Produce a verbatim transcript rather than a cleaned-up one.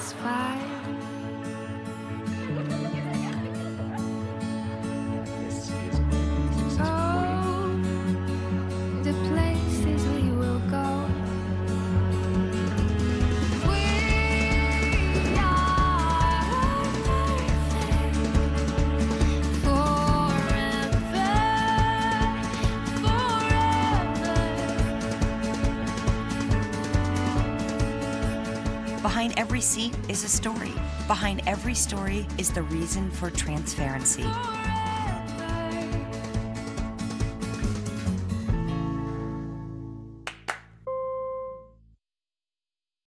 it's fine. Oh, the places we will go. We are perfect forever, forever. Behind every seat is a story. Behind every story is the reason for transparency.